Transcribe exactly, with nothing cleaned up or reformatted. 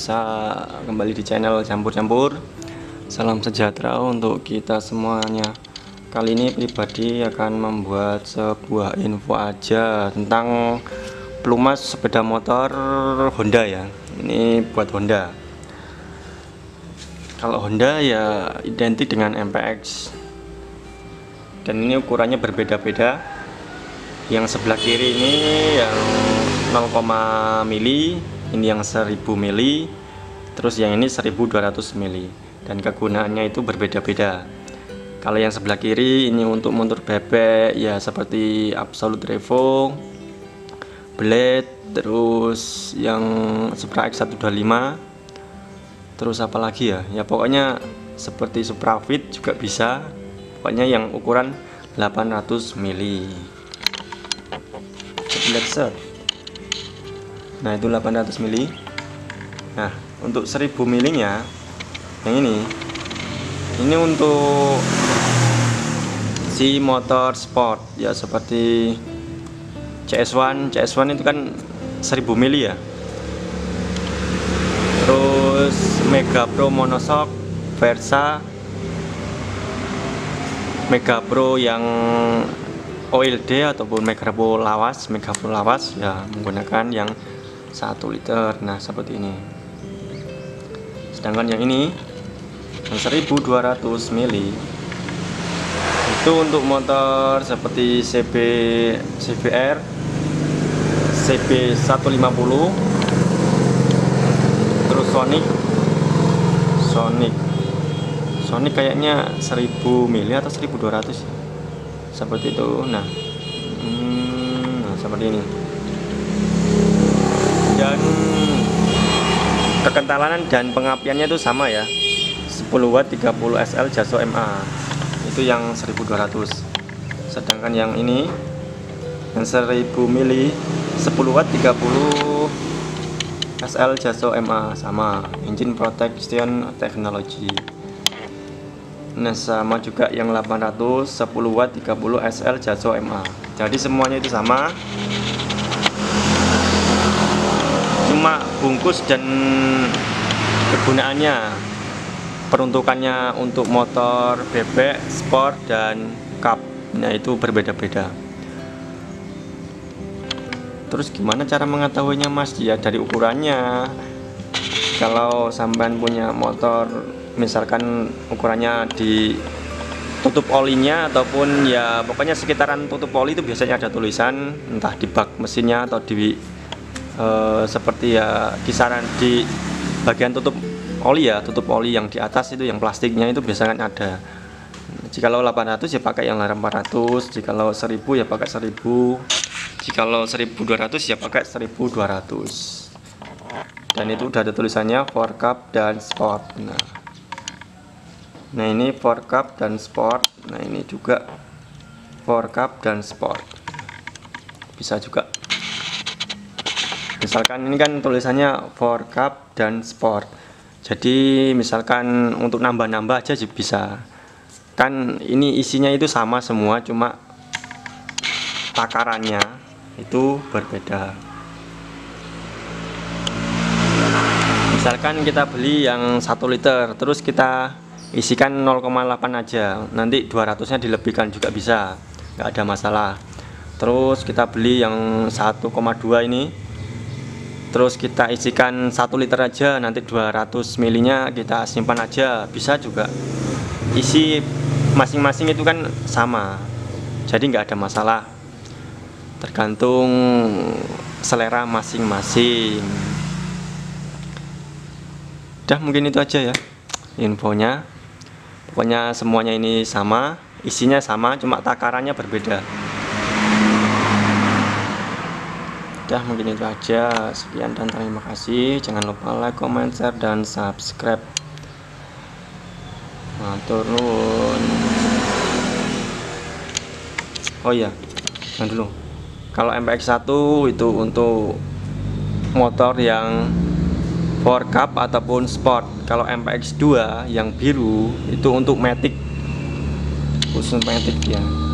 pemirsa, kembali di channel campur-campur. Salam sejahtera untuk kita semuanya. Kali ini pribadi akan membuat sebuah info aja tentang pelumas sepeda motor Honda ya. Ini buat Honda. Kalau Honda ya identik dengan M P X. Dan ini ukurannya berbeda-beda. Yang sebelah kiri ini yang nol koma mili, ini yang seribu mili, terus yang ini seribu dua ratus mili, dan kegunaannya itu berbeda-beda. Kalau yang sebelah kiri ini untuk motor bebek ya, seperti Absolute Revo, Blade, terus yang Supra X seratus dua puluh lima, terus apa lagi ya, ya pokoknya seperti Supra Fit juga bisa, pokoknya yang ukuran delapan ratus mili. Set. Nah itu delapan ratus mili. Nah untuk seribu milinya yang ini ini untuk si motor sport ya, seperti C S satu. C S satu itu kan seribu mili ya. Terus Mega Pro Monoshock Versa, Mega Pro yang O L D ataupun Mega Pro lawas, Mega Pro lawas ya, menggunakan yang satu liter. Nah seperti ini. Sedangkan yang ini yang seribu dua ratus mili itu untuk motor seperti C B C B R, C B seratus lima puluh, terus Sonic Sonic Sonic kayaknya seribu mili atau seribu dua ratus seperti itu. Nah, hmm, nah seperti ini. Dan kekentalan dan pengapiannya itu sama ya, sepuluh watt tiga puluh S L Jaso M A, itu yang seribu dua ratus. Sedangkan yang ini yang seribu mili, sepuluh watt tiga puluh S L Jaso M A, sama engine protection technology. Nah sama juga yang delapan ratus, sepuluh watt tiga puluh S L Jaso M A. Jadi semuanya itu sama, cuma bungkus dan kegunaannya, peruntukannya untuk motor bebek, sport, dan cup, nah itu berbeda-beda. Terus gimana cara mengetahuinya mas? Ya dari ukurannya. Kalau sampean punya motor misalkan ukurannya di tutup olinya ataupun ya pokoknya sekitaran tutup oli itu biasanya ada tulisan, entah di bak mesinnya atau di e, seperti ya kisaran di bagian tutup oli ya, tutup oli yang di atas itu yang plastiknya itu biasanya ada. Jikalau delapan ratus ya pakai yang delapan ratus, jikalau seribu ya pakai seribu, jikalau seribu dua ratus ya pakai seribu dua ratus. Dan itu udah ada tulisannya for cup dan sport. Nah, nah ini for cup dan sport. Nah ini juga for cup dan sport. Bisa juga. Misalkan ini kan tulisannya for cup dan sport. Jadi misalkan untuk nambah-nambah aja bisa. Kan ini isinya itu sama semua, cuma takarannya itu berbeda. Misalkan kita beli yang satu liter, terus kita isikan nol koma delapan aja, nanti dua ratus-nya dilebihkan juga bisa, nggak ada masalah. Terus kita beli yang satu koma dua ini, terus kita isikan satu liter aja, nanti dua ratus milinya kita simpan aja, bisa juga. Isi masing-masing itu kan sama, jadi nggak ada masalah, tergantung selera masing-masing. Udah mungkin itu aja ya infonya. Pokoknya semuanya ini sama, isinya sama, cuma takarannya berbeda. Udah mungkin itu aja. Sekian dan terima kasih. Jangan lupa like, comment, share, dan subscribe. Matur nuwun. Oh iya, jangan dulu. Kalau M P X satu itu untuk motor yang for cup ataupun sport. Kalau M P X dua yang biru itu untuk matic, khusus matic ya.